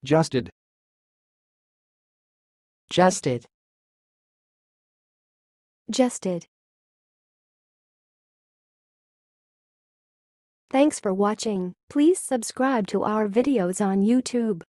Justed. Justed. Justed. Thanks for watching. Please subscribe to our videos on YouTube.